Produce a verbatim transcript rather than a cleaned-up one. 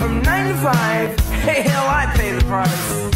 from nine to five. Hey, hell, I pay the price.